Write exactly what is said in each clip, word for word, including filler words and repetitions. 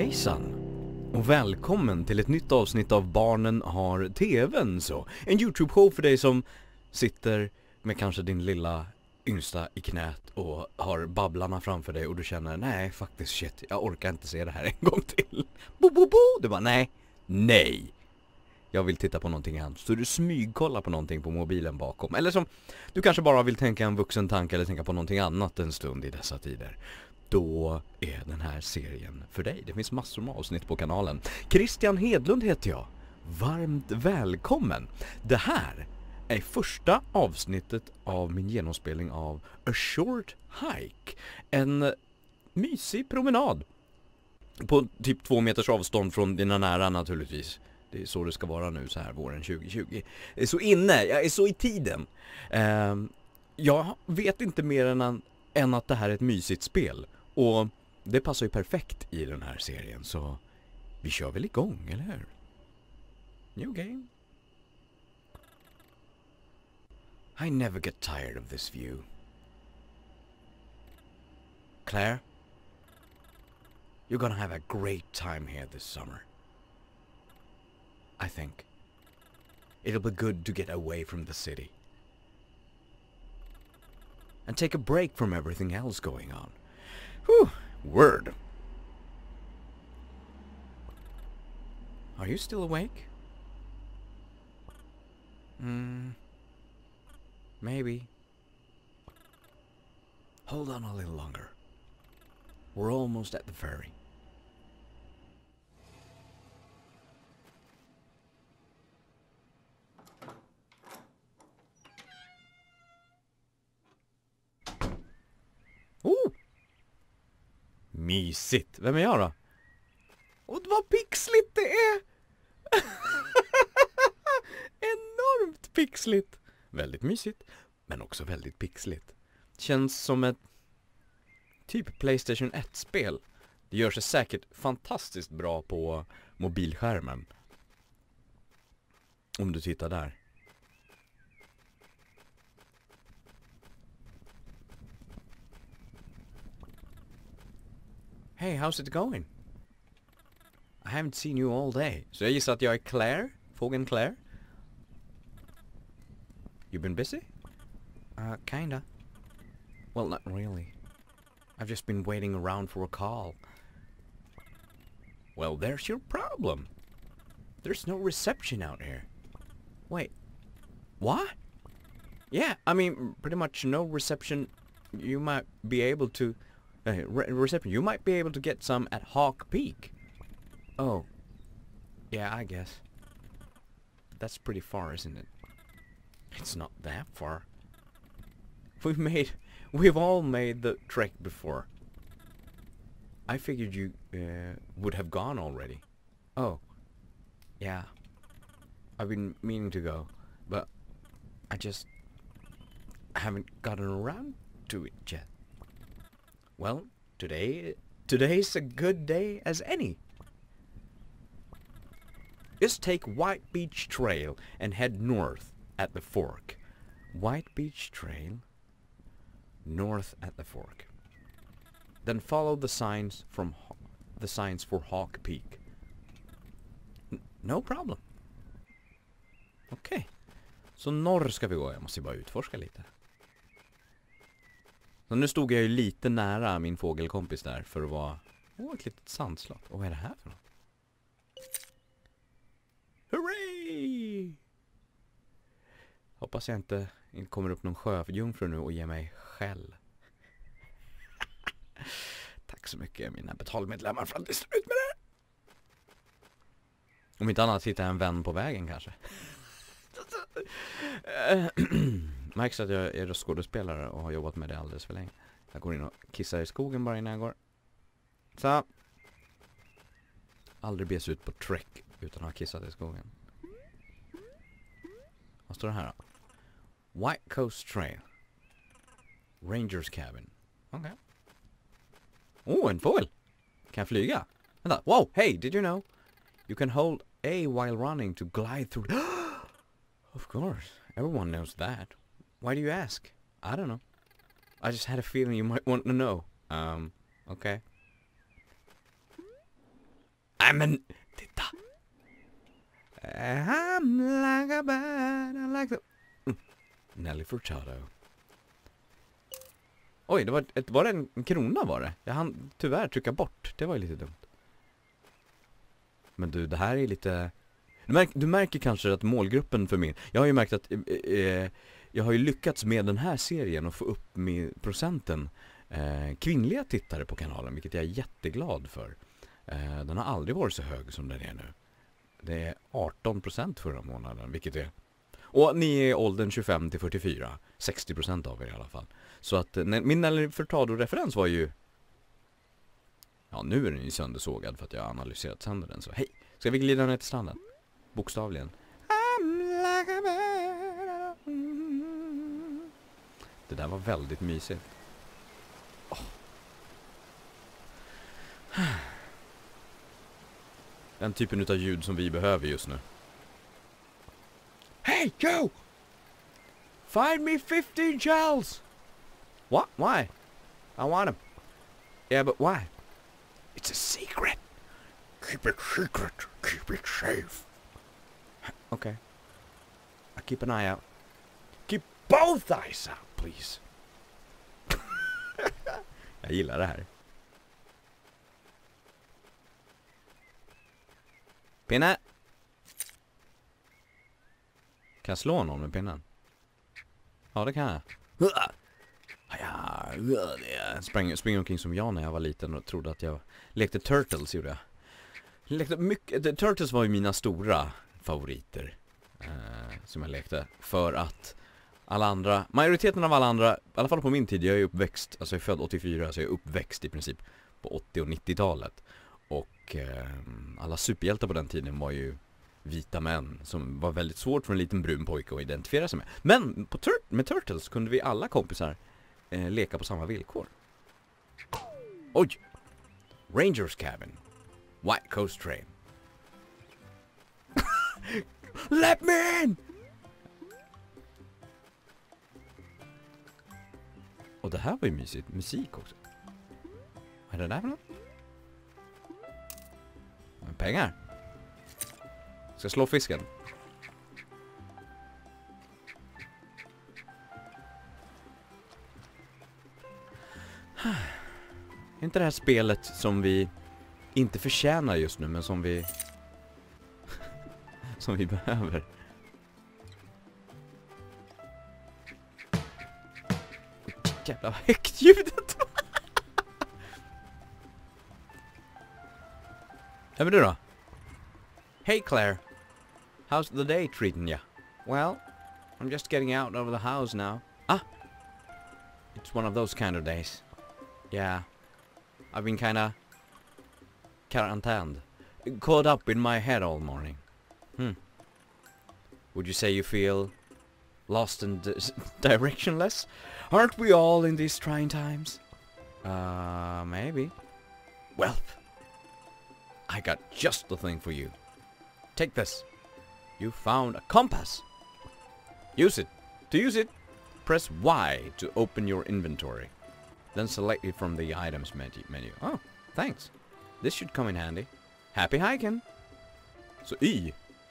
Hejsan och välkommen till ett nytt avsnitt av Barnen har tvn så. En YouTube-show för dig som sitter med kanske din lilla yngsta i knät och har babblarna framför dig och du känner nej faktiskt shit, jag orkar inte se det här en gång till. Bo, bo, bo. Du bara nej, nej. Jag vill titta på någonting annat. Så du smygkollar på någonting på mobilen bakom. Eller som du kanske bara vill tänka en vuxen tanke eller tänka på någonting annat en stund i dessa tider. Då är den här serien för dig. Det finns massor med avsnitt på kanalen. Christian Hedlund heter jag. Varmt välkommen. Det här är första avsnittet av min genomspelning av A Short Hike. En mysig promenad. På typ två meters avstånd från dina nära naturligtvis. Det är så det ska vara nu så här våren tjugo tjugo. Jag är så inne, jag är så i tiden. Eh, jag vet inte mer än, än att det här är ett mysigt spel. Och det passar ju perfekt i den här serien. Så vi kör väl igång, eller hur? New game. I never get tired of this view. Claire? You're gonna have a great time here this summer. I think. It'll be good to get away from the city. And take a break from everything else going on. Whew, word. Are you still awake? Hmm. Maybe. Hold on a little longer. We're almost at the ferry. Oh! Mysigt. Vem är jag då? Och vad pixligt det är! Enormt pixligt. Väldigt mysigt, men också väldigt pixligt. Känns som ett typ PlayStation ett-spel. Det gör sig säkert fantastiskt bra på mobilskärmen. Om du tittar där. Hey, how's it going? I haven't seen you all day. Så jag gissar att jag är Claire? Fågeln Claire? You been busy? Uh, kinda. Well, not really. I've just been waiting around for a call. Well, there's your problem. There's no reception out here. Wait. What? Yeah, I mean, pretty much no reception. You might be able to... Uh, re reception. You might be able to get some at Hawk Peak. Oh. Yeah, I guess. That's pretty far, isn't it? It's not that far. We've made... We've all made the trek before. I figured you uh, would have gone already. Oh. Yeah. I've been meaning to go, but I just haven't gotten around to it yet. Well, today, today's a good day as any. Just take White Beach Trail and head north at the fork. White Beach Trail, north at the fork. Then follow the signs from the signs for Hawk Peak. N no problem. Okej. Okay. Så norr ska vi gå. Jag måste bara utforska lite. Så nu stod jag ju lite nära min fågelkompis där för att vara... Åh, oh, ett litet sandslott. Och vad är det här för något? Hurray! Hoppas jag inte, inte kommer upp någon sjöjungfru nu och ger mig skäll. Tack så mycket mina betalmedlemmar för att ni står ut med det. Om inte annat hittar jag en vän på vägen kanske. Märks att jag är skådespelare och har jobbat med det alldeles för länge. Jag går in och kissar i skogen bara innan jag går. Så. Aldrig bes ut på trek utan att ha kissat i skogen. Vad står det här då? White Coast Trail. Rangers Cabin. Okej. Okay. Oh, en fågel. Kan jag flyga? Vänta. Wow, hey, did you know? You can hold A while running to glide through... Of course. Everyone knows that. Why do you ask? I don't know. I just had a feeling you might want to know. Um, okay. Nej men, titta. I'm like a bird, I like the... Mm. Nelly Furtado. Oj, det var, ett, var det en, en krona var det? Jag hann tyvärr trycka bort. Det var ju lite dumt. Men du, det här är lite... Du, märk, du märker kanske att målgruppen för min... Jag har ju märkt att... Eh, jag har ju lyckats med den här serien och få upp med procenten eh, kvinnliga tittare på kanalen, vilket jag är jätteglad för. Eh, den har aldrig varit så hög som den är nu. Det är arton procent förra månaden, vilket är... Och ni är åldern tjugofem till fyrtiofyra. sextio procent av er i alla fall. Så att min Nelly Furtado-referens var ju... Ja, nu är den ju söndersågad för att jag har analyserat sönder den. Så hej, ska vi glida ner till stranden? Bokstavligen. Det där var väldigt mysigt. Oh. Den typen av ljud som vi behöver just nu. Hey Joe! Find me fifteen shells! What? Why? I want them. Yeah, but why? It's a secret. Keep it secret. Keep it safe. Okay. I'll keep an eye out. Keep both eyes out, please. Jag gillar det här. Pinne! Kan jag slå någon med pinnen? Ja, det kan jag. Ja, jag sprang, sprang omkring som jag när jag var liten och trodde att jag lekte Turtles, gjorde jag. Lekte mycket, Turtles var ju mina stora favoriter eh, som jag lekte. För att alla andra, majoriteten av alla andra, i alla fall på min tid, jag är uppväxt, alltså jag är född åttiofyra, så jag är uppväxt i princip på åttio- och nittiotalet. Och eh, alla superhjältar på den tiden var ju vita män som var väldigt svårt för en liten brun pojke att identifiera sig med. Men på tur- med Turtles kunde vi alla kompisar eh, leka på samma villkor. Oj! Rangers Cabin. White Coast Train. Let me in! Och det här var ju mysigt. Musik också. Vad är det där för något? Pengar. Ska slå fisken. Är inte det här spelet som vi inte förtjänar just nu, men som vi som vi behöver? Jävla högt ljudet. Ja, men du då? Hey Claire, how's the day treating you? Well, I'm just getting out of the house now. Ah, it's one of those kind of days. Yeah, I've been kinda quarantined, caught up in my head all morning. Hmm. Would you say you feel lost and di directionless? Aren't we all in these trying times? Uh, maybe. Well, I got just the thing for you. Take this. You found a compass. Use it. To use it, press Y to open your inventory. Then select it from the items menu. Oh, thanks. This should come in handy. Happy hiking. Så Y.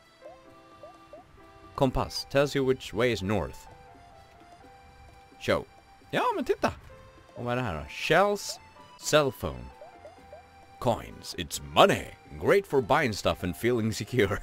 Kompass tells you which way is north. Show. Ja, men titta. Och vad är det här då? Shells cell phone. Coins. It's money. Great for buying stuff and feeling secure.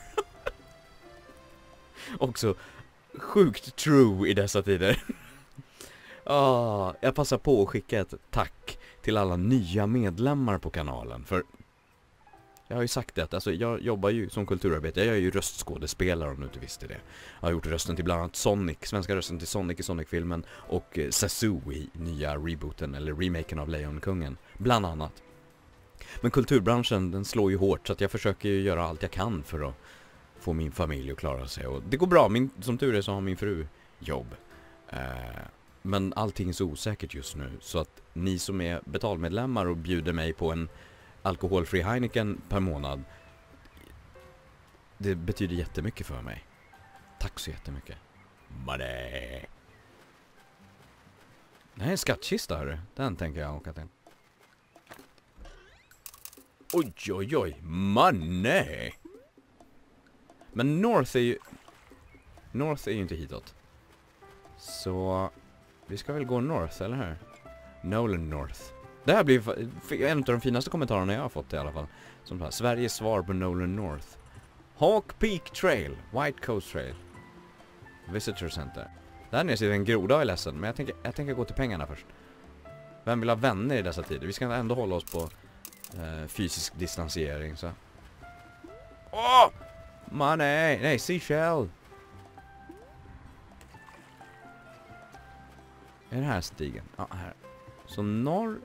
Också sjukt true i dessa tider. Oh, jag passar på att skicka ett tack till alla nya medlemmar på kanalen. För jag har ju sagt det att alltså, jag jobbar ju som kulturarbetare. Jag är ju röstskådespelare, om du inte visste det. Jag har gjort rösten till bland annat Sonic, svenska rösten till Sonic i Sonic-filmen, och eh, Sasu i nya rebooten eller remaken av Lejonkungen, bland annat. Men kulturbranschen, den slår ju hårt, så att jag försöker ju göra allt jag kan för att få min familj att klara sig. Och det går bra, min, som tur är så har min fru jobb. Eh, men allting är så osäkert just nu, så att ni som är betalmedlemmar och bjuder mig på en alkoholfri Heineken per månad, det betyder jättemycket för mig. Tack så jättemycket. Money. Det här är en skattkista, hörru. Den tänker jag åka till. Oj, oj, oj. Money! Men North är ju... North är ju inte hitåt. Så... Vi ska väl gå North, eller hur? Nolan North. Det här blir en av de finaste kommentarerna jag har fått i alla fall. Som här, Sveriges svar på Nolan North. Hawk Peak Trail. White Coast Trail. Visitor Center. Där nere sitter en groda och är ledsen. Men jag tänker, jag tänker gå till pengarna först. Vem vill ha vänner i dessa tider? Vi ska ändå hålla oss på eh, fysisk distansering. Så. Åh! Money! Nej, seashell! Är det här stigen? Ja, här. Så norr...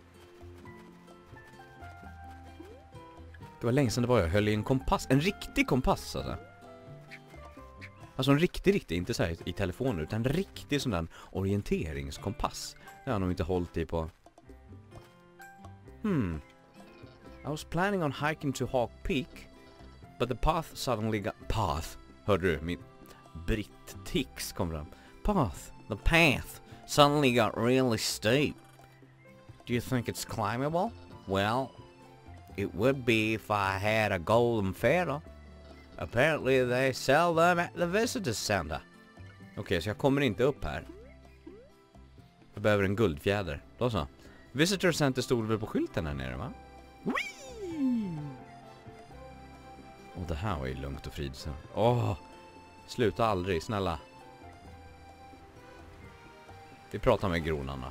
Det var länge sedan det var jag höll i en kompass. En riktig kompass alltså. Alltså en riktig, riktig, inte så här i telefoner, utan en riktig sån där orienteringskompass. Det har jag nog inte hållit i på. Hmm. I was planning on hiking to Hawk Peak, but the path suddenly got... Path. Hörde du? Min britt-tics kom fram. Path. The path suddenly got really steep. Do you think it's climbable? Well, it would be if I had a golden feather. Apparently they sell them at the visitor center. Okej, okay, så jag kommer inte upp här. Jag behöver en guldfjäder. Då så. Visitor center stod väl på skylten här nere, va? Whee! Och det här var ju lugnt och fridsamt. Åh, sluta aldrig, snälla. Vi pratar med gronarna.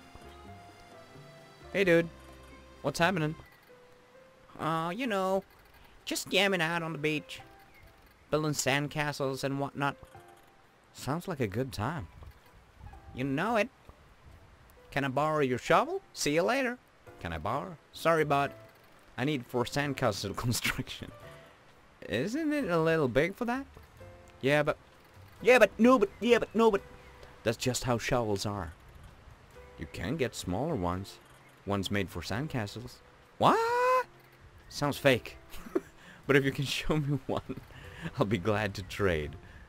Hey dude, what's happening? Uh, you know, just jamming out on the beach. Building sandcastles and whatnot. Sounds like a good time. You know it. Can I borrow your shovel? See you later. Can I borrow? Sorry, bud. I need for sandcastle construction. Isn't it a little big for that? Yeah, but... Yeah, but no, but... Yeah, but no, but... That's just how shovels are. You can get smaller ones. Ones made for sandcastles. What? Sounds fake. But if you can show me one, I'll be glad to trade.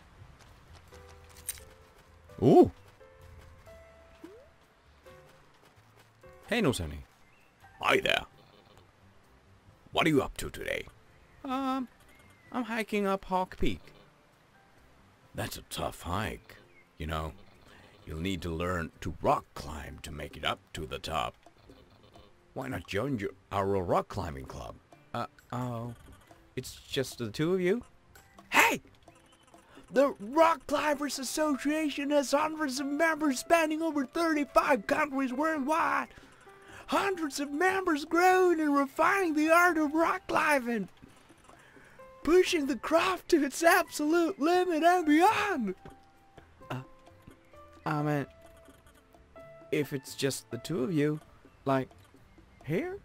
Ooh! Hey, Nosani. Hi there. What are you up to today? Um, I'm hiking up Hawk Peak. That's a tough hike. You know, you'll need to learn to rock climb to make it up to the top. Why not join your, our rock climbing club? Uh, oh. It's just the two of you? Hey! The Rock Climbers Association has hundreds of members spanning over thirty-five countries worldwide. Hundreds of members growing and refining the art of rock climbing. Pushing the craft to its absolute limit and beyond. Uh, I mean, if it's just the two of you, like, here?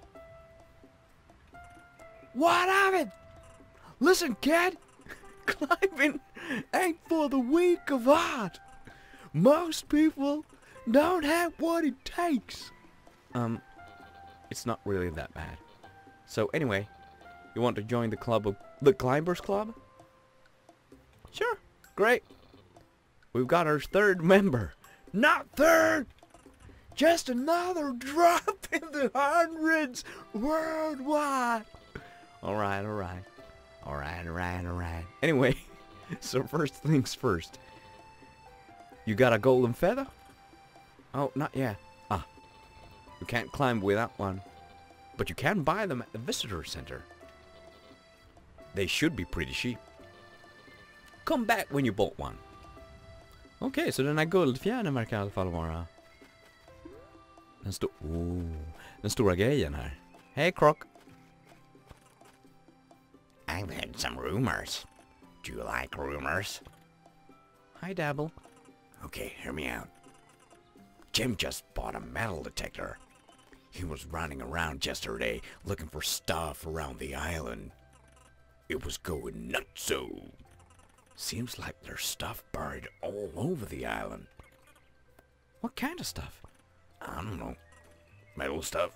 What of it? Listen, kid. Climbing ain't for the weak of heart. Most people don't have what it takes. Um, it's not really that bad. So anyway, you want to join the club of the Climbers Club? Sure, great. We've got our third member. Not third, just another drop in the hundreds worldwide. All right, all right. All right, all right, all right. Anyway, so first things first. You got a golden feather? Oh, not yet. Ah, you can't climb without one. But you can buy them at the visitor center. They should be pretty cheap. Come back when you bought one. Okej, okay, så den här guldfjärden verkar i alla fall vara... Den, sto oh, den stora grejen här. Hej, Croc. I've heard some rumors. Do you like rumors? Hi, Dabble. Okay, hear me out. Jim just bought a metal detector. He was running around yesterday looking for stuff around the island. It was going nutso. Seems like there's stuff buried all over the island. What kind of stuff? I don't know. Metal stuff.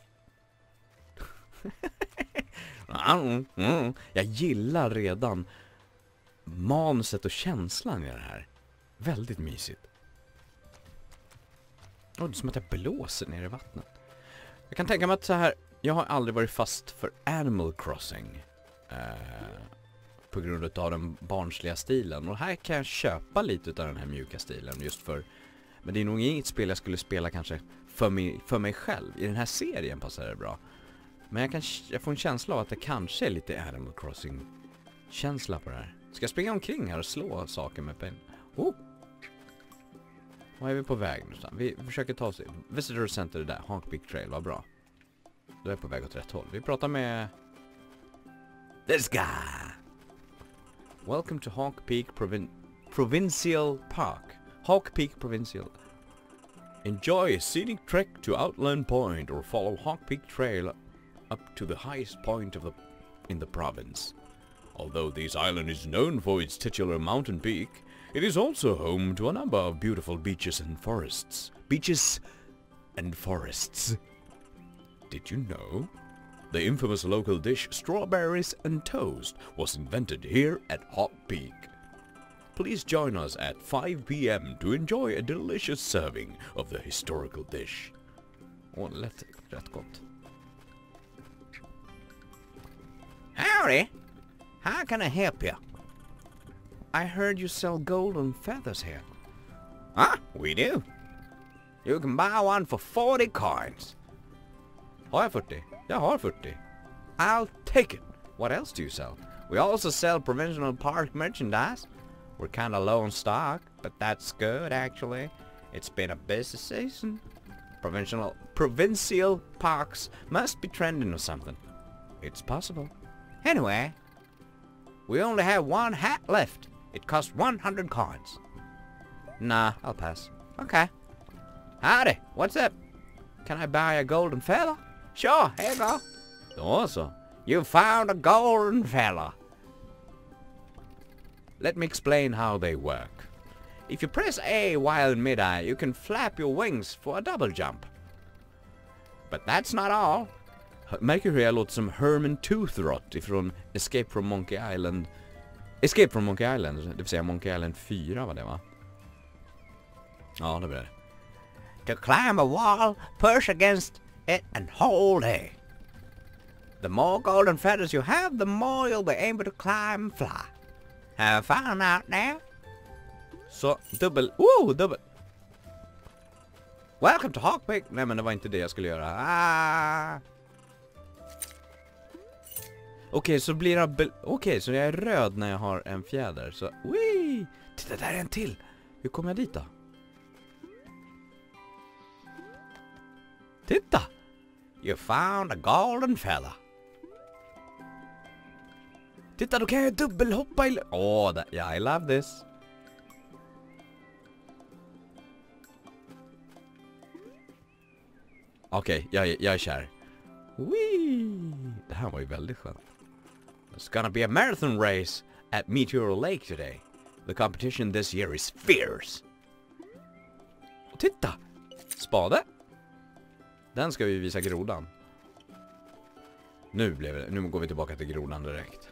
Mm, mm. Jag gillar redan manuset och känslan i det här. Väldigt mysigt. Åh, oh, det är som att jag blåser ner i vattnet. Jag kan tänka mig att så här jag har aldrig varit fast för Animal Crossing. Eh, på grund av den barnsliga stilen. Och här kan jag köpa lite av den här mjuka stilen just för... Men det är nog inget spel jag skulle spela kanske för mig, för mig själv. I den här serien passar det bra. Men jag, kan, jag får en känsla av att det kanske är lite Animal Crossing-känsla på det här. Ska jag springa omkring här och slå saker med pen? Oh! Vad är vi på väg någonstans? Vi försöker ta oss... Visitor Center där, Honk Peak Trail, vad bra. Då är jag på väg åt rätt håll. Vi pratar med... This guy! Welcome to Hawk Peak Provin Provincial Park. Hawk Peak Provincial. Enjoy a scenic trek to Outland Point or follow Hawk Peak Trail up to the highest point of the in the province. Although this island is known for its titular mountain peak, it is also home to a number of beautiful beaches and forests. Beaches and forests. Did you know? The infamous local dish strawberries and toast was invented here at Hawk Peak. Please join us at five p m to enjoy a delicious serving of the historical dish. Åh, lätt, rätt gott. Howdy! How can I help you? I heard you sell golden feathers here. Ah, we do. You can buy one for forty coins. Har jag fyrtio? Jag har fyrtio. I'll take it. What else do you sell? We also sell Provincial Park merchandise. We're kind of low on stock, but that's good actually. It's been a busy season. Provincial provincial parks must be trending or something. It's possible. Anyway, we only have one hat left. It costs one hundred coins. Nah, I'll pass. Okay. Howdy, what's up? Can I buy a golden feather? Sure, here you go. Då You found a golden feather. Let me explain how they work. If you press A while in mid-air, you can flap your wings for a double jump. But that's not all. Märker hur jag låter som Herman Toothrot ifrån Escape from Monkey Island. Escape from Monkey Island, det vill säga Monkey Island fyra var det va? Ja, det blir det. To climb a wall, push against it and hold A. The more golden feathers you have, the more you'll be able to climb and fly. Have you found out now? Så, dubbel... Oh, dubbel... Welcome to Hawk Peak. Nej, men det var inte det jag skulle göra. Ah. Okej, okay, så blir jag... Okej, okay, så jag är röd när jag har en fjäder. Så... Wee! Titta, där är en till! Hur kommer jag dit då? Titta! You found a golden feather. Titta, då kan jag dubbelhoppa i... Åh, oh, yeah, I love this. Okej, okay, jag, jag är kär. Wee! Det här var ju väldigt skönt. There's gonna be a marathon race at Meteor Lake today. The competition this year is fierce. Och titta! Spade. Den ska vi visa grodan. Nu blev det. Nu går vi tillbaka till grodan direkt.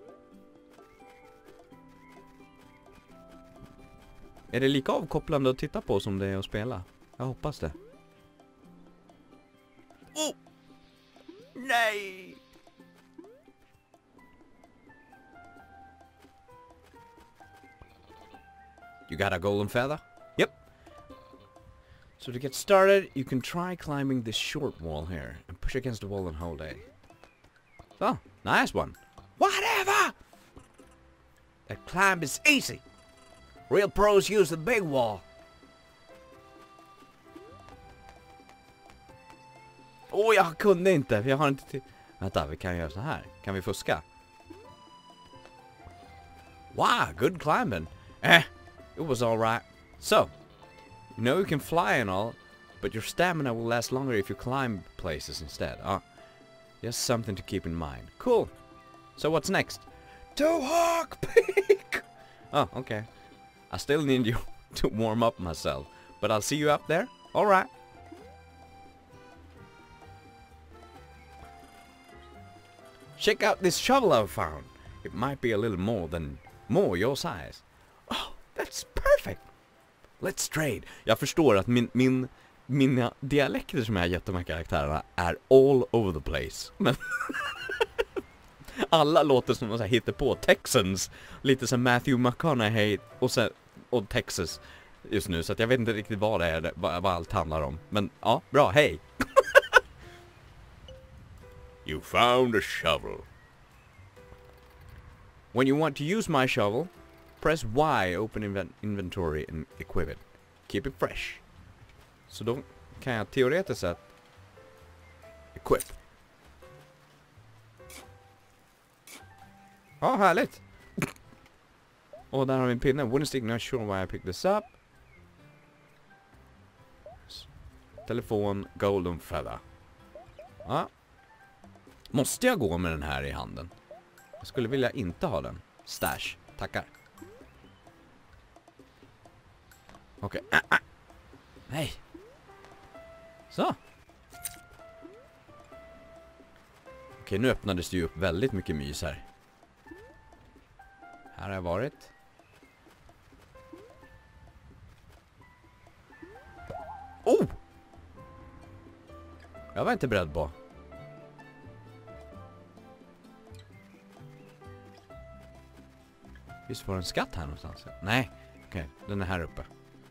Är det lika avkopplande att titta på som det är att spela? Jag hoppas det. Oh! Nej! You got a golden feather? Yep. So to get started, you can try climbing this short wall here and push against the wall and hold A. So, nice one. Whatever! That climb is easy. Real pros use the big wall. Åh, oh, jag kunde inte, för jag har inte till... Vänta, vi kan göra så här. Kan vi fuska? Wow, good climbing. Eh, it was all right. So, you know you can fly and all, but your stamina will last longer if you climb places instead. Ah, just something to keep in mind. Cool. So what's next? To Hawk Peak! Oh, okay. I still need you to warm up myself, but I'll see you up there. All right. Check out this shovel I found. It might be a little more than more your size. Oh, that's perfect. Let's trade. Jag förstår att min, min mina dialekter som jag har gett de här karaktärerna är all over the place. Men alla låter som någon så här hittepå Texans, lite som Matthew McConaughey och sen och Texas just nu, så att jag vet inte riktigt vad det är, vad, vad allt handlar om. Men ja, bra, hej. You found a shovel. When you want to use my shovel, press Y, open inven- inventory and equip it. Keep it fresh. Så då kan jag teoretiskt sett equip. Ja, härligt. Och där har vi en pinne. Wooden stick, not sure why I picked this up. Telefon, golden feather. Ja. Måste jag gå med den här i handen? Jag skulle vilja inte ha den. Stash, tackar. Okej. Okay. Ah, ah. Nej. Så. Okej, okay, nu öppnades det ju upp väldigt mycket mys här. Här har jag varit. Oh! Jag var inte beredd på. Visst var det en skatt här någonstans? Nej, okej, okay, den är här uppe.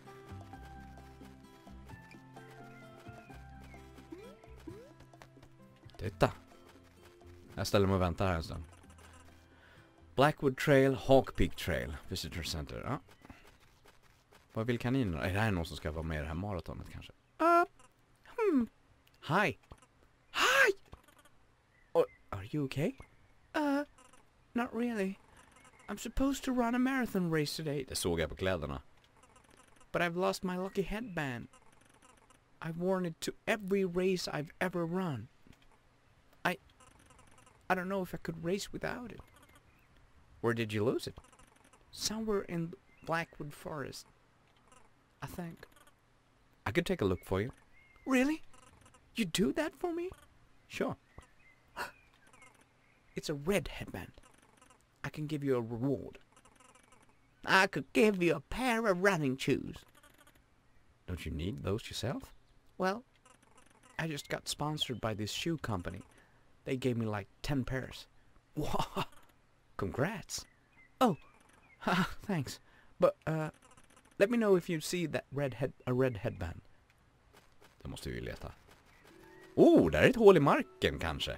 Titta. Jag ställer mig och väntar här en stund. Blackwood Trail, Hawk Peak Trail, Visitor Center. Ja. Vad vill kaninerna? Är det här någon som ska vara med i det här maratonet kanske? Uh, hmm. Hi. Hi! Oh, are you okay? Uh, not really. I'm supposed to run a marathon race today. Det såg jag på kläderna. But I've lost my lucky headband. I've worn it to every race I've ever run. I... I don't know if I could race without it. Where did you lose it? Somewhere in Blackwood Forest, I think. I could take a look for you. Really? You do that for me? Sure. It's a red headband. I can give you a reward. I could give you a pair of running shoes. Don't you need those yourself? Well, I just got sponsored by this shoe company. They gave me like ten pairs. Wow! Congrats. Oh, thanks. But uh, let me know if you see that red head a red headband. Det måste vi leta. Oh, där är ett hål i marken kanske.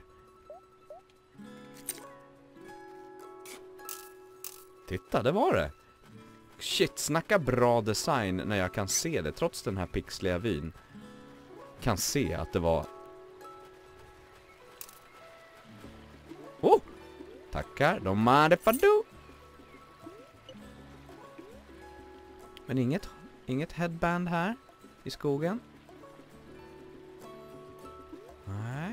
Titta, det var det. Shit, snacka bra design när jag kan se det. Trots den här pixliga vyn. Kan se att det var... Oh! Tackar, de hade fadu. Men inget, inget headband här i skogen. Nej.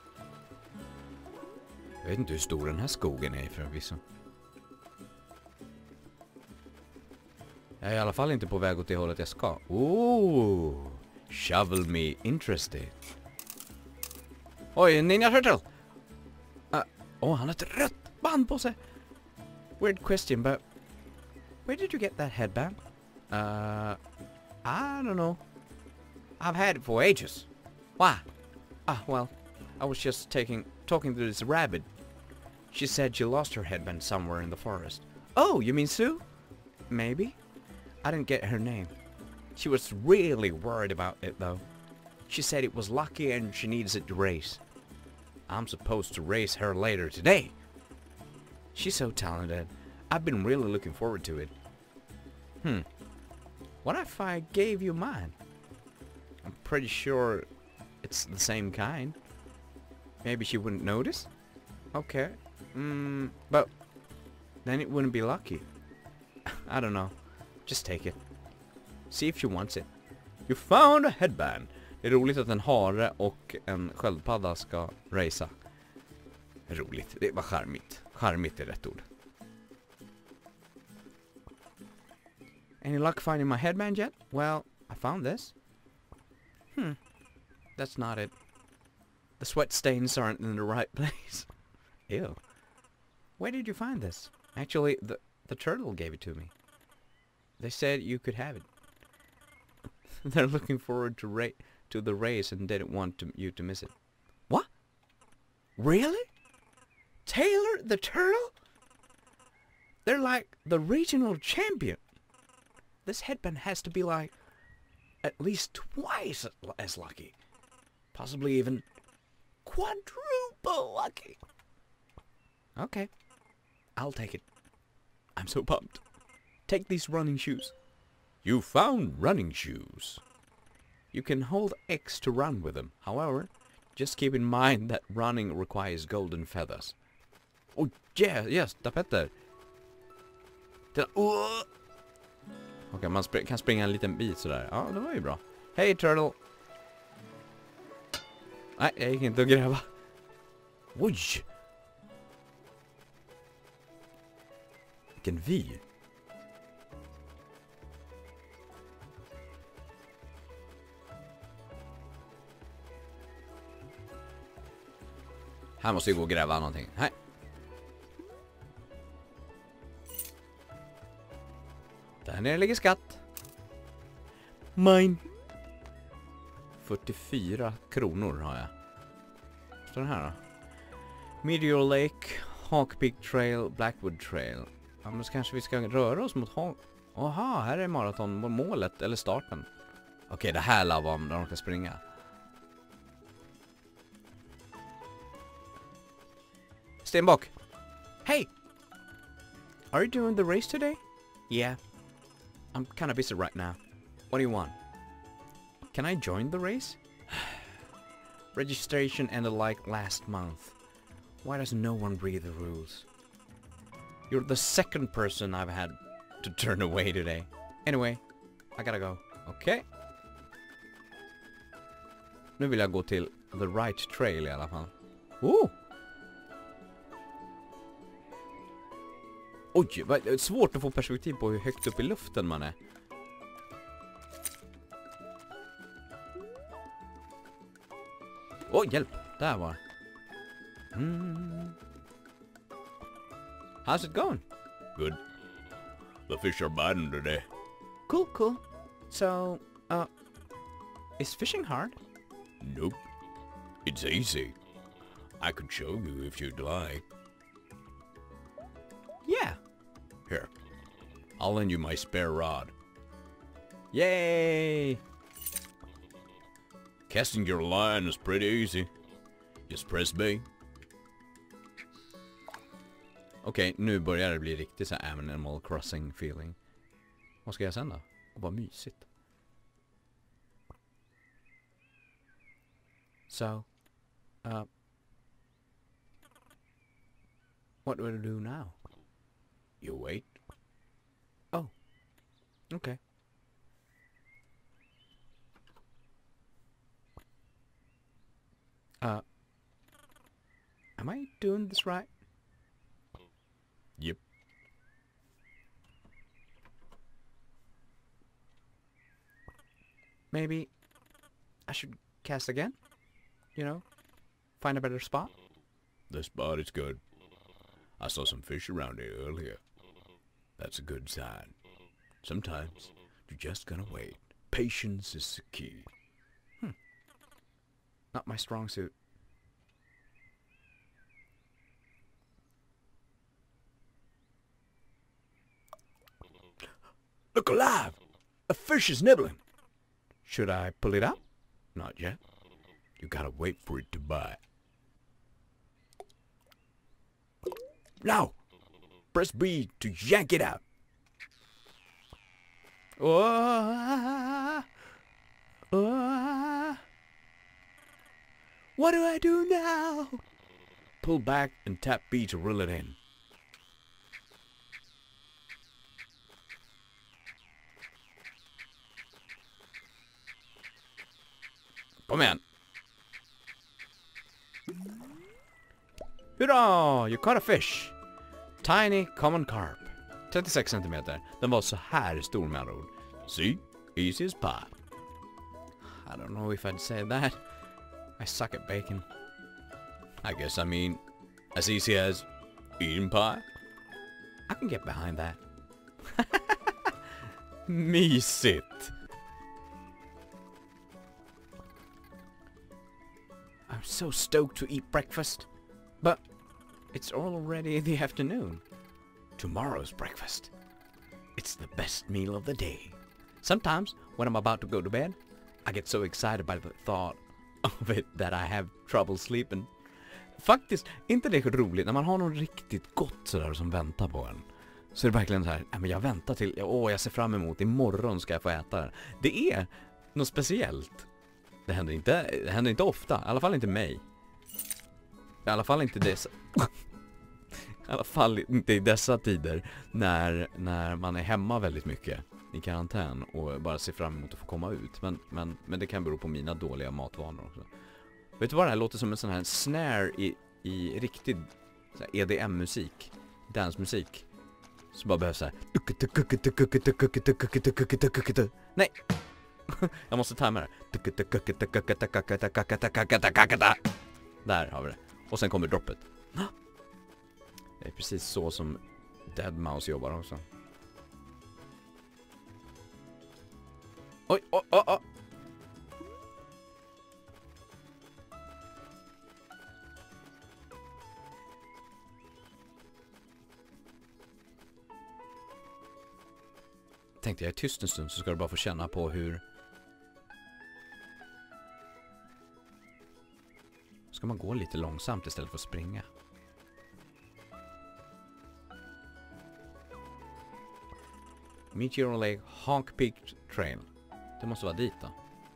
Jag vet inte hur stor den här skogen är förvisso. Jag är i alla fall inte på väg åt det hållet jag ska. Oh, shovel me interested. Oj, Ninja Turtle. Åh, uh, oh, han har ett rött band på sig. Weird question, but where did you get that headband? Uh, I don't know. I've had it for ages. Why? Ah, well, I was just taking talking to this rabbit. She said she lost her headband somewhere in the forest. Oh, you mean Sue? Maybe. I didn't get her name. She was really worried about it, though. She said it was lucky and she needs it to race. I'm supposed to race her later today. She's so talented. I've been really looking forward to it. Hmm. What if I gave you mine? I'm pretty sure it's the same kind. Maybe she wouldn't notice? Okay. Mm, but then it wouldn't be lucky. I don't know. Just take it. See if she wants it. You found a headband. Det är roligt att en hare och en sköldpadda ska racea. Roligt. Det var charmigt. Charmigt är rätt ord. Any luck finding my headband yet? Well, I found this. Hmm. That's not it. The sweat stains aren't in the right place. Ew. Where did you find this? Actually, the, the turtle gave it to me. They said you could have it. They're looking forward to ra to the race and didn't want to, you to miss it. What? Really? Taylor the Turtle? They're like the regional champion. This headband has to be like at least twice as lucky. Possibly even quadruple lucky. Okay. I'll take it. I'm so pumped. Take these running shoes. You found running shoes. You can hold X to run with them. However, just keep in mind that running requires golden feathers. Oh yeah, yes, tapeter. Okej, okay, man spr kan springa en liten bit sådär. Ja, det var ju bra. Hej, Turtle! Nej, jag gick inte att gräva. Oj! Vilken vy! Här måste vi gå och gräva någonting. Här. Där nere ligger skatt. Mine. fyrtiofyra kronor har jag. Vad står det här då? Meteor Lake, Hawk Peak Trail, Blackwood Trail. Ja, men så kanske vi ska röra oss mot Hawk... Aha, här är maratonmålet, eller starten. Okej, det här lär vara om de ska springa. Stenbock. Hey! Are you doing the race today? Yeah. I'm kind of busy right now. What do you want? Can I join the race? Registration ended like last month. Why does no one read the rules? You're the second person I've had to turn away today. Anyway, I gotta go. Okay. Nu vill jag gå till the right trail i alla fall. Oh! Oj, vad det är svårt att få perspektiv på hur högt upp i luften man är. Oj, hjälp. Där var mm. How's it going? Good. The fish are biting today. Cool, cool. So, uh, is fishing hard? Nope. It's easy. I could show you if you'd like. Yeah. Here. I'll lend you my spare rod. Yay! Casting your line is pretty easy. Just press B. Okej, okay, nu börjar det bli riktigt så här Animal Crossing feeling. Vad ska jag sen då? Vad mysigt. So, uh, what do I do now? You wait. Oh, okay. Uh, am I doing this right? Yep. Maybe I should cast again? You know, find a better spot? The spot is good. I saw some fish around here earlier. That's a good sign. Sometimes you just gotta wait. Patience is the key. Hmm. Not my strong suit. Look alive! A fish is nibbling. Should I pull it out? Not yet. You gotta wait for it to bite. Now! Press B to yank it out. Oh, oh. What do I do now? Pull back and tap B to reel it in. Kom igen. Hurra! You caught a fish. Tiny common carp. trettiosex centimeter. Den var så här stor med andra ord. See? Easy as pie. I don't know if I'd say that. I suck at bacon. I guess I mean as easy as eating pie. I can get behind that. Mysigt. so stoked to eat breakfast. But it's already the afternoon. Tomorrow's breakfast. It's the best meal of the day. Sometimes, when I'm about to go to bed, I get so excited by the thought of it that I have trouble sleeping. Faktiskt, inte det roligt när man har något riktigt gott sådär som väntar på en. Så är det verkligen så här, ja, men jag väntar till, åh jag ser fram emot, imorgon ska jag få äta det. Det är något speciellt. Det händer inte, det händer inte ofta, i alla fall inte mig. I alla fall inte dessa, i alla fall inte i dessa tider när, när man är hemma väldigt mycket i karantän och bara ser fram emot att få komma ut. Men, men, men det kan bero på mina dåliga matvanor också. Vet du vad, det här låter som en sån här snare i, i riktig E D M-musik, dansmusik. Så bara behövs så här. Nej! Jag måste tajma det. Där har vi det. Och sen kommer droppet. Det är precis så som deadmau five jobbar också. Oj, oj, oj, oj. Tänkte jag är tyst en stund så ska du bara få känna på hur ska man gå lite långsamt istället för att springa. Meteor Lake Hawk Peak Trail. Det måste vara dit då.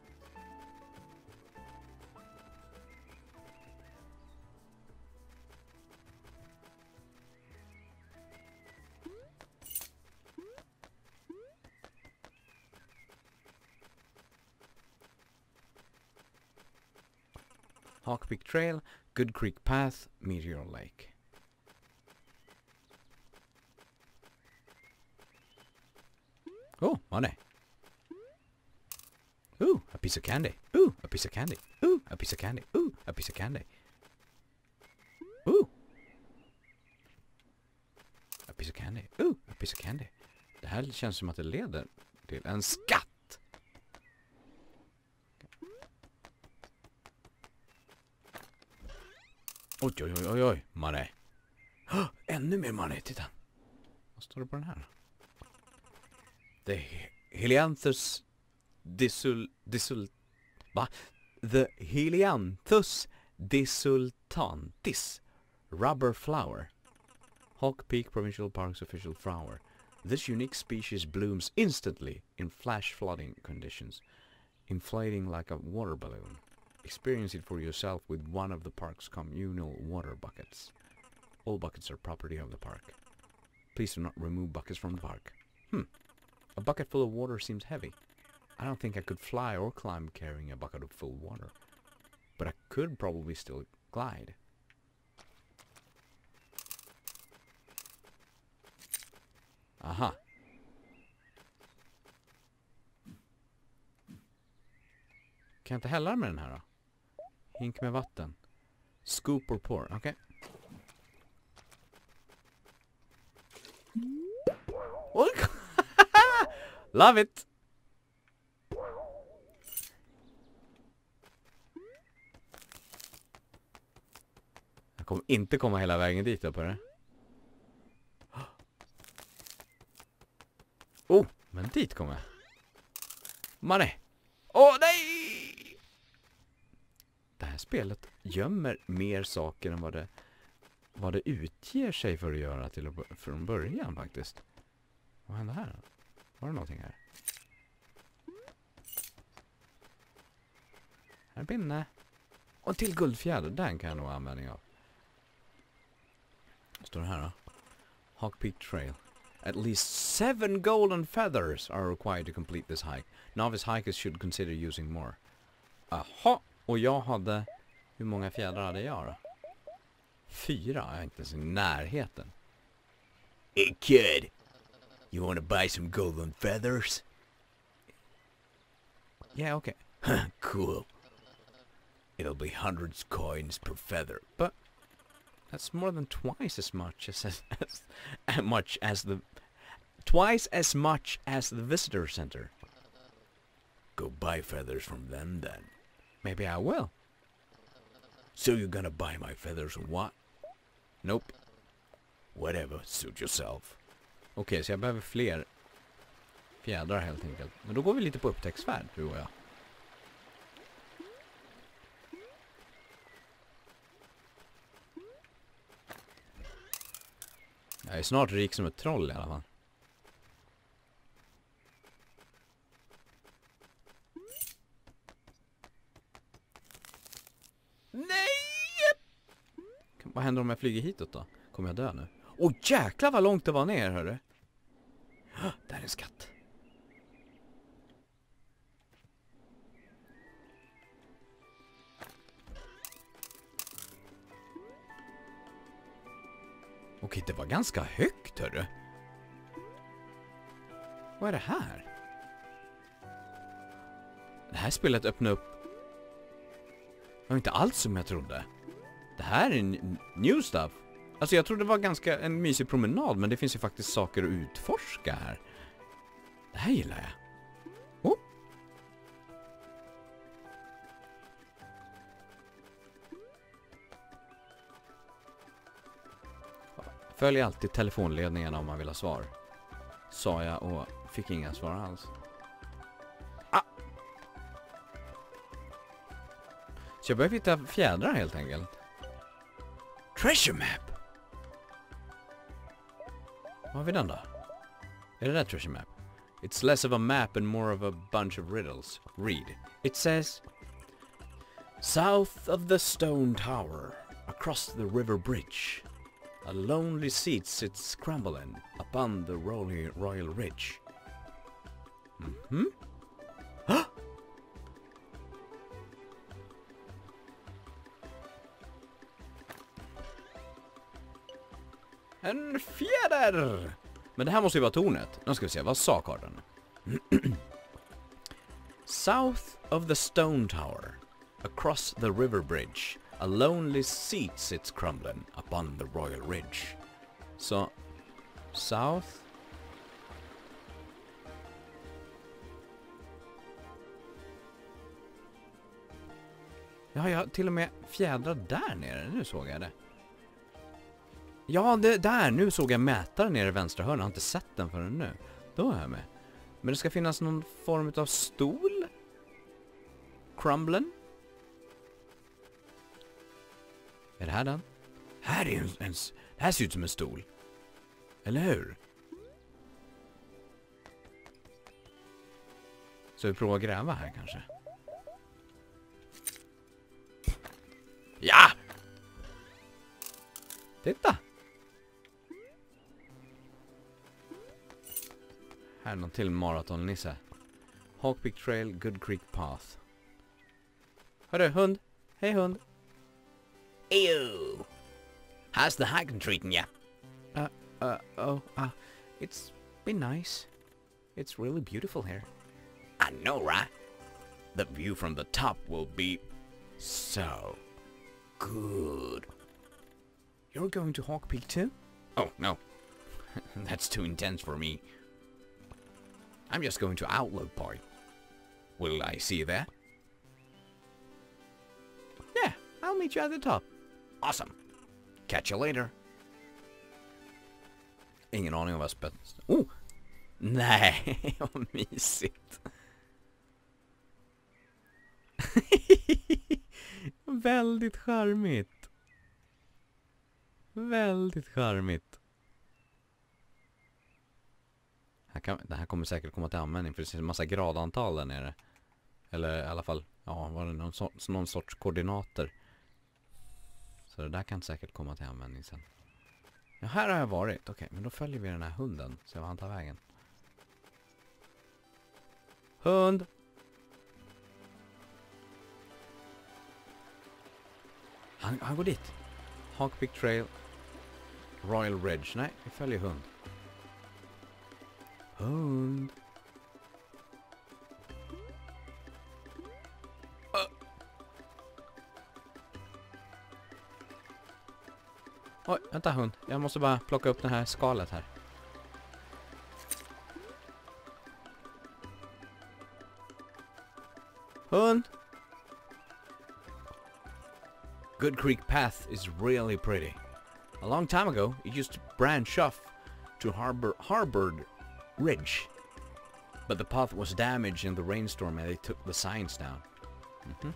Hawk Peak Trail, Good Creek Path, Meteor Lake. Oh, money. Ooh, a piece of candy. Ooh, a piece of candy. Ooh, a piece of candy. Ooh, a piece of candy. Ooh. A piece of candy. Ooh, a piece of candy. Det här känns som att det leder till en skatt. Oj, oj, oj, oj, oj, money. Oh, ännu mer money, titta. Vad står det på den här? The Helianthus disul... disul... Va? The Helianthus disultantis rubber flower. Hawk Peak Provincial Park's official flower. This unique species blooms instantly in flash flooding conditions, inflating like a water balloon. Experience it for yourself with one of the park's communal water buckets. All buckets are property of the park. Please do not remove buckets from the park. Hmm. A bucket full of water seems heavy. I don't think I could fly or climb carrying a bucket of full water. But I could probably still glide. Aha. Kan jag inte hälla med den här då? Hink med vatten. Scoop or pour. Okej. Okay. Love it! Jag kommer inte komma hela vägen dit upp på det. Oh, men dit kommer jag. Money! Åh, oh, nej! Det här spelet gömmer mer saker än vad det, vad det utger sig för att göra till från början faktiskt. Vad händer här? Var det någonting här? Här är pinne. Och till guldfjäder. Den kan jag nog ha användning av. Står det här då? Hawk Peak Trail. At least seven golden feathers are required to complete this hike. Novice hikers should consider using more. Aha! Och jag hade... Hur många fjädrar hade jag då? Fyra? Jag är inte ens i närheten. Hey kid! You want to buy some golden feathers? Yeah, okay. Cool. It'll be hundreds coins per feather. But that's more than twice as much as as, as much as the twice as much as the visitor center. Go buy feathers from them then. Maybe I will. So you're gonna buy my feathers or what? Nope. Whatever, suit yourself. Okej, okay, så jag behöver fler fjädrar helt enkelt. Men då går vi lite på upptäcktsfärd, du och jag. Jag är snart rik som ett troll i alla fall. Nej! Vad händer om jag flyger hitåt då? Kommer jag dö nu? Åh jäklar vad långt det var ner, hörru. Där är en skatt. Okej, det var ganska högt, hörru. Vad är det här? Det här spelet öppnar upp. Det var inte alls som jag trodde. Det här är n- new stuff. Alltså jag trodde det var ganska en mysig promenad, men det finns ju faktiskt saker att utforska här. Det här gillar jag. Oh. Följ alltid telefonledningarna om man vill ha svar. Sa jag och fick inga svar alls. Ah. Så jag behöver hitta fjädrar helt enkelt. Treasure map! Vad har vi den då? Är det där treasure map? It's less of a map and more of a bunch of riddles. Read. It says, south of the stone tower, across the river bridge, a lonely seat sits crumbling upon the rolly royal ridge. Mhm. Huh? En fjäder! Men det här måste ju vara tornet. Nu ska vi se, vad sa kartan? South of the stone tower, across the river bridge, a lonely seat sits crumbling upon the royal ridge. Så, south. Ja, jag har till och med fjädrar där nere. Nu såg jag det. Ja, det, där. Nu såg jag mätaren nere i vänstra hörnet. Jag har inte sett den förrän nu. Då är jag med. Men det ska finnas någon form av stol. Crumblen. Är det här den? Här är en, en... Det här ser ut som en stol. Eller hur? Så vi provar att gräva här kanske. Ja! Titta! Här är någon till maratonnisse. Hawkpeak Trail, Good Creek Path. Hörru, hund. Hej hund. Ew! How's the hiking treating ya? Uh, uh, oh, uh, it's been nice. It's really beautiful here. I know, right? The view from the top will be so good. You're going to Hawk Peak too? Oh, no. That's too intense for me. I'm just going to Outlook Point. Will I see you there? Yeah, I'll meet you at the top. Awesome. Catch you later. Ingen aning om vad spets... Oh! Nej, vad mysigt. Väldigt charmigt. Väldigt charmigt. Här kan, det här kommer säkert komma till användning för det finns en massa gradantal där nere. Eller i alla fall, ja, var det någon, so någon sorts koordinater. Så det där kan säkert komma till användning sen. Ja, här har jag varit. Okej, men då följer vi den här hunden. Så jag var han tar vägen. Hund! Han, han går dit. Hawkpeak Trail. Royal Ridge. Nej, vi följer hund. Hund. Uh. Oj, vänta hund. Jag måste bara plocka upp det här skalet här. Hund. Good Creek Path is really pretty. A long time ago, it used to branch off to Harbor Harbord Ridge. But the path was damaged in the rainstorm and they took the signs down. Mhm.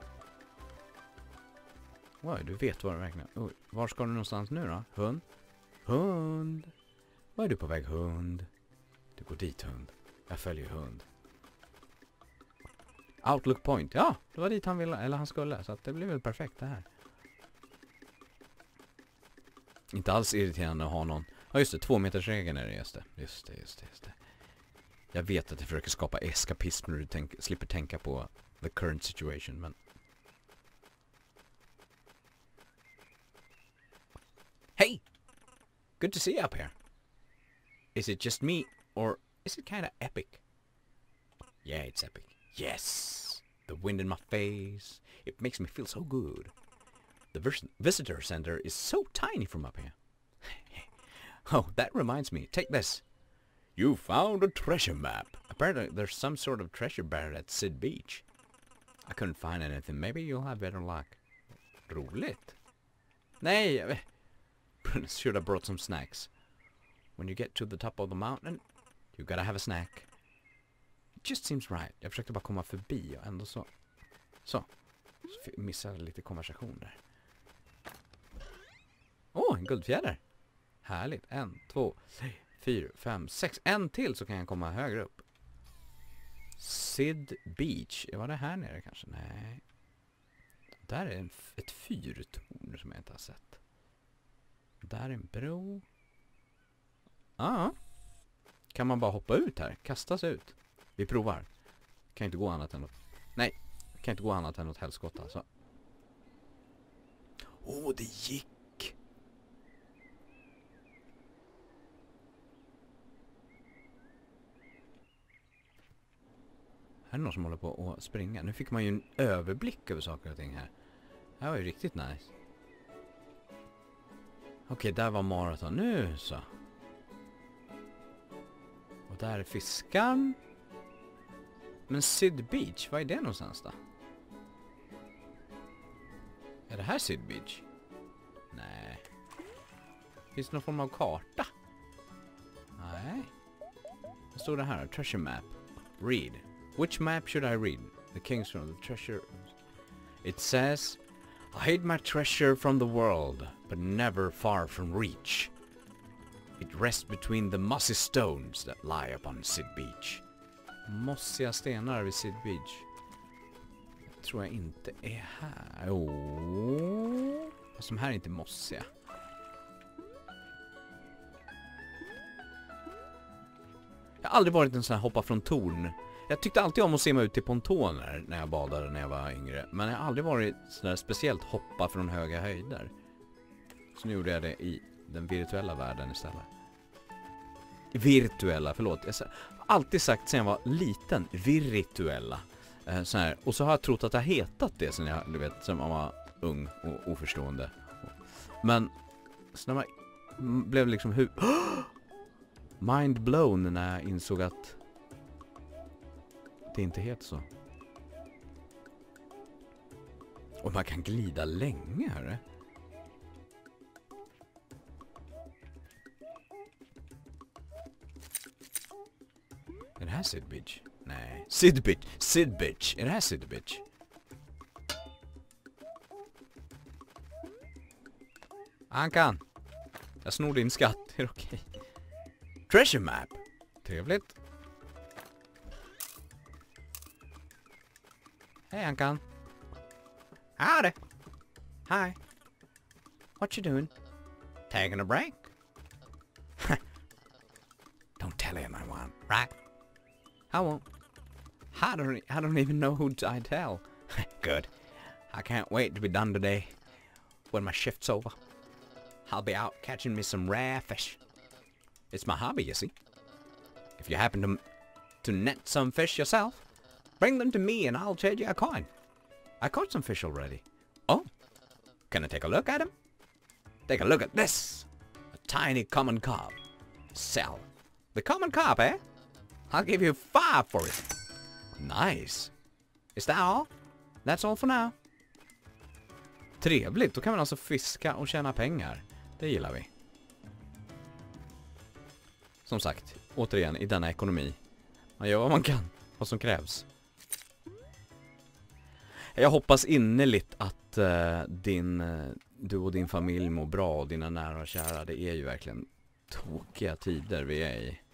Wow, du vet vad det räknar. Oh, var ska du någonstans nu då? Hund? Hund? Var är du på väg, hund? Du går dit, hund. Jag följer hund. Outlook point. Ja, det var dit han ville, eller han skulle. Så att det blev väl perfekt det här. Inte alls irriterande att ha någon. Ja just det, två meters regeln är det, just det. Just det, just det, just det. Jag vet att det försöker skapa eskapism när du tänk, slipper tänka på the current situation, men... Hey! Good to see you up here. Is it just me, or is it kind of epic? Yeah, it's epic. Yes! The wind in my face. It makes me feel so good. The vis visitor center is so tiny from up here. Oh, that reminds me. Take this. You found a treasure map. Apparently there's some sort of treasure buried at Sid Beach. I couldn't find anything. Maybe you'll have better luck. Roligt. Nej! Should have brought some snacks. When you get to the top of the mountain, you gotta have a snack. It just seems right. Jag försökte bara komma förbi och ändå så... Så. Så missade lite konversation där. Åh, oh, en guldfjäder. Härligt. En, två, tre, fyra, fem, sex. En till så kan jag komma högre upp. Sid Beach. Var det här nere kanske? Nej. Där är en, ett fyrtorn som jag inte har sett. Där är en bro. Ja. Ah. Kan man bara hoppa ut här? Kastas ut? Vi provar. Kan inte gå annat än åt... Nej. Kan inte gå annat än åt helskott alltså. Åh, oh, det gick. Här är någon som håller på att springa. Nu fick man ju en överblick över saker och ting här. Det här var ju riktigt nice. Okej, där var maraton. Nu så. Och där är fiskan. Men Sid Beach, vad är det någonstans då? Är det här Sid Beach? Nej. Finns det någon form av karta? Nej. Vad står det här? Treasure map. Read. Which map should I read? The King's Road, the treasure... It says, I hid my treasure from the world, but never far from reach. It rests between the mossy stones that lie upon Sid Beach. Mossiga stenar vid Sid Beach. Jag tror jag inte är här. Oh. Fast de här är inte mossiga. Jag har aldrig varit en sån här hoppa från torn. Jag tyckte alltid om att se mig ut till pontoner när jag badade när jag var yngre. Men jag har aldrig varit sån där speciellt hoppa från höga höjder. Så nu gjorde jag det i den virtuella världen istället. Virtuella, förlåt. Jag har alltid sagt sen jag var liten, virtuella. Eh, så här. Och så har jag trott att jag hetat det sen jag, du vet, sen man var ung och oförstående. Men så när man blev liksom hur... mind blown när jag insåg att det inte heter så. Och man kan glida länge, hörru. Är det här Sid Beach? Nej. Sid Beach. Sid Beach. Är det här Sid Beach? Ankan. Jag snor din skatt. Är det okej? Treasure map. Trevligt. Hej Ankan. Howdy. Hi. What you doing? Taking a break? Don't tell anyone, right? I won't. I don't, I don't even know who I tell. Good. I can't wait to be done today. When my shift's over, I'll be out catching me some rare fish. It's my hobby, you see. If you happen to, to net some fish yourself, bring them to me and I'll trade you a coin. I caught some fish already. Oh, can I take a look at them? Take a look at this. A tiny common carp. Sell. The common carp, eh? I'll give you five for it. Nice. Is that all? That's all for now. Trevligt, då kan man alltså fiska och tjäna pengar. Det gillar vi. Som sagt, återigen i denna ekonomi. Man gör vad man kan, vad som krävs. Jag hoppas innerligt att uh, din, uh, du och din familj mår bra och dina nära och kära. Det är ju verkligen tråkiga tider vi är i.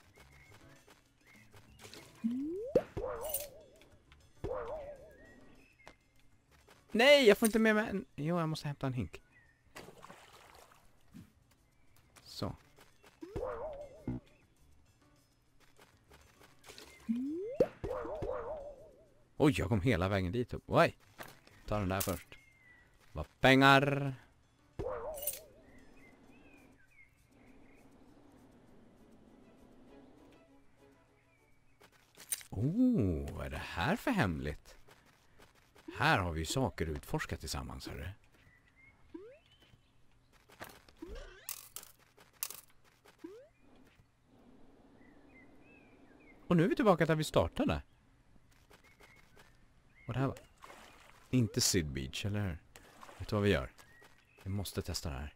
Nej, jag får inte med mig en... Jo, jag måste hämta en hink. Så. Oj, jag kom hela vägen dit upp. Oj, ta den där först. Vad pengar. Oh, vad är det här för hemligt? Här har vi saker att utforska tillsammans, hörru. Och nu är vi tillbaka där vi startade. Och det här var... Inte Sid Beach, eller hur? Vet du vad vi gör? Vi måste testa det här.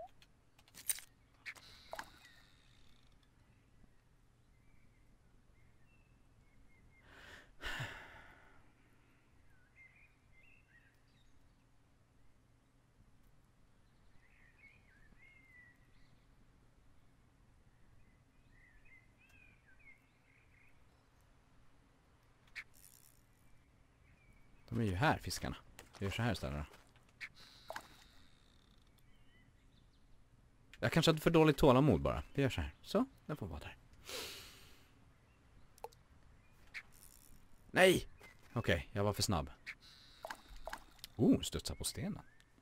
De är ju här, fiskarna. Vi gör så här istället då. Jag kanske hade för dåligt tålamod bara. Vi gör så här. Så, den får vara där. Nej! Okej, okay, jag var för snabb. Oh, studsa på stenen.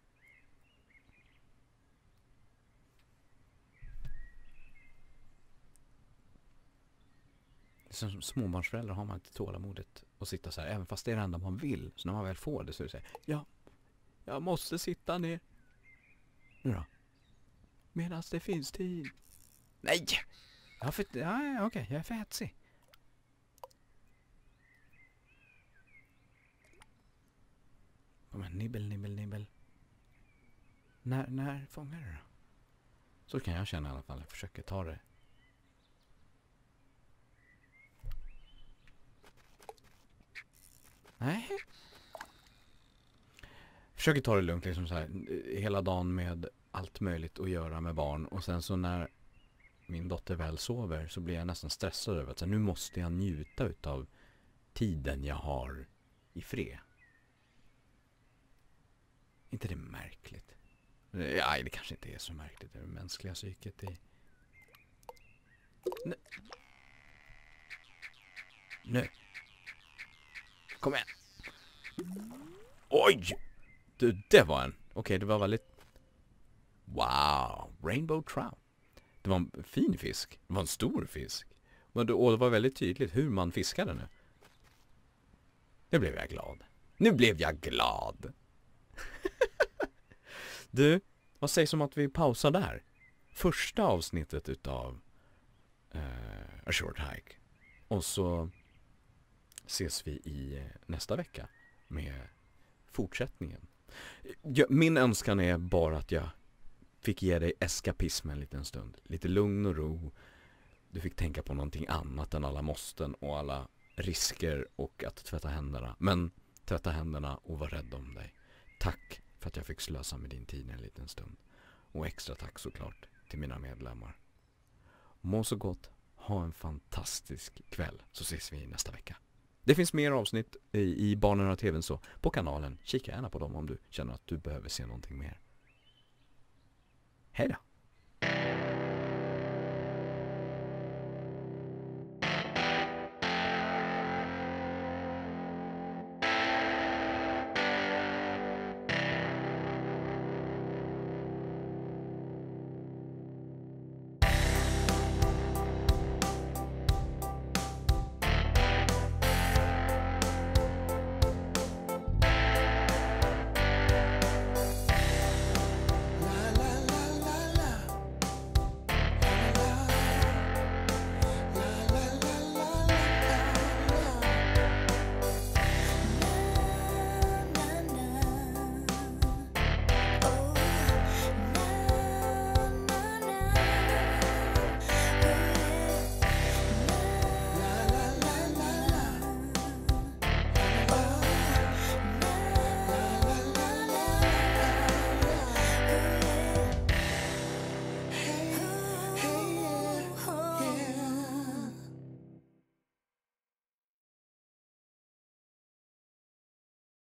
Som småbarnsföräldrar har man inte tålamodet att sitta så här, även fast det är det enda man vill. Så när man väl får det så är det så här, ja, jag måste sitta ner. Nu då? Medan det finns tid. Nej! Jag för, ja, okej, okay, jag är för hetsig. Kom igen, nibbel, nibbel, nibbel. När, när fångar du då? Så kan jag känna i alla fall. Jag försöker ta det. Nej. Försöker ta det lugnt liksom så här, hela dagen med allt möjligt att göra med barn. Och sen så när min dotter väl sover så blir jag nästan stressad över att så här, nu måste jag njuta utav tiden jag har i fred. Inte det märkligt? Nej, det kanske inte är så märkligt. Det är det mänskliga psyket i... Nej. Nu. Kom igen. Oj! Du, det var en... Okej, okay, det var väldigt... Wow! Rainbow trout. Det var en fin fisk. Det var en stor fisk. Och det var väldigt tydligt hur man fiskade nu. Nu blev jag glad. Nu blev jag glad! Du, vad sägs om att vi pausar där? Första avsnittet utav uh, A Short Hike. Och så ses vi i nästa vecka med fortsättningen. Jag, min önskan är bara att jag fick ge dig eskapism en liten stund. Lite lugn och ro. Du fick tänka på någonting annat än alla måsten och alla risker och att tvätta händerna. Men tvätta händerna och var rädd om dig. Tack för att jag fick slösa med din tid en liten stund. Och extra tack såklart till mina medlemmar. Må så gott, ha en fantastisk kväll, så ses vi nästa vecka. Det finns mer avsnitt i, i Barnen och T V:n så på kanalen. Kika gärna på dem om du känner att du behöver se någonting mer. Hej då!